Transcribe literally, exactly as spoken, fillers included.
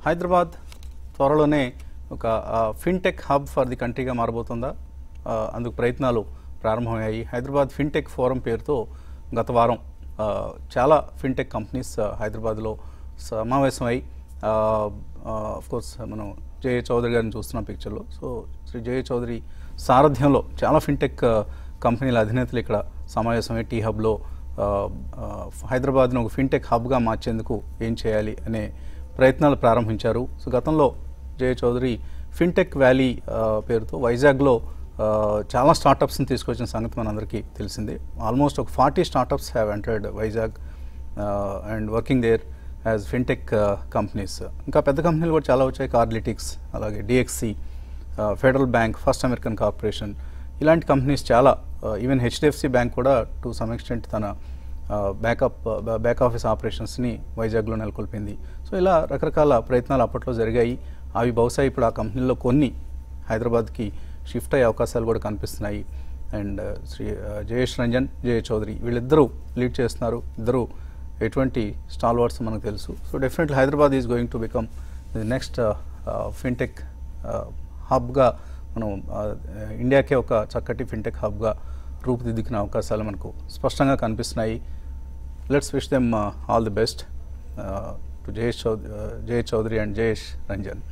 హైదరాబాద్ త్వరలోనే ఒక fintech hub for the కంట్రీగా మారబోతుందా? అందుకు ప్రయత్నాలు ప్రారంభమయ్యాయి. హైదరాబాద్ ఫిన్టెక్ ఫోరం పేరుతో గత వారం చాలా ఫిన్టెక్ కంపెనీస్ హైదరాబాద్లో సమావేశమై కోర్స్ మనం జే చౌదరి గారిని చూస్తున్నాం పిక్చర్లో. సో శ్రీ జే చౌదరి సారథ్యంలో చాలా ఫిన్టెక్ కంపెనీల అధినేతలు ఇక్కడ సమావేశమై టీ హబ్లో హైదరాబాద్ను ఒక ఫిన్టెక్ హబ్గా మార్చేందుకు ఏం చేయాలి అనే ప్రయత్నాలు ప్రారంభించారు. సో గతంలో జే చౌదరి ఫిన్టెక్ వ్యాలీ పేరుతో వైజాగ్లో చాలా స్టార్టప్స్ని తీసుకొచ్చిన సంగతి మనందరికీ తెలిసిందే. ఆల్మోస్ట్ ఒక forty startups have entered Vizag and working there as fintech companies. ఇంకా పెద్ద కంపెనీలు కూడా చాలా వచ్చాయి. కార్లిటిక్స్, అలాగే DXC, federal bank, first American corporation, ఇలాంటి కంపెనీస్ చాలా. ఈవెన్ హెచ్డిఎఫ్సి బ్యాంక్ కూడా టు సమ్ ఎక్స్టెంట్ తన బ్యాకప్ బ్యాక్ ఆఫీస్ ఆపరేషన్స్ని వైజాగ్లో నెలకొల్పింది. సో ఇలా రకరకాల ప్రయత్నాలు అప్పట్లో జరిగాయి. అవి బహుశా ఇప్పుడు ఆ కంపెనీల్లో కొన్ని హైదరాబాద్కి షిఫ్ట్ అయ్యే అవకాశాలు కూడా కనిపిస్తున్నాయి. అండ్ శ్రీ జయేష్ రంజన్, జే చౌదరి వీళ్ళిద్దరూ లీడ్ చేస్తున్నారు. ఇద్దరు ఎటువంటి స్టాల్ వర్డ్స్ మనకు తెలుసు. So definitely Hyderabad is going to become the next fintech హబ్గా మనం ఇండియాకే ఒక చక్కటి ఫిన్టెక్ హబ్గా రూపుదిద్దుకునే అవకాశాలు మనకు స్పష్టంగా కనిపిస్తున్నాయి. Let's wish them all the best to Jayesh Chaudhary Jaya Chaudhary and Jayesh Ranjan.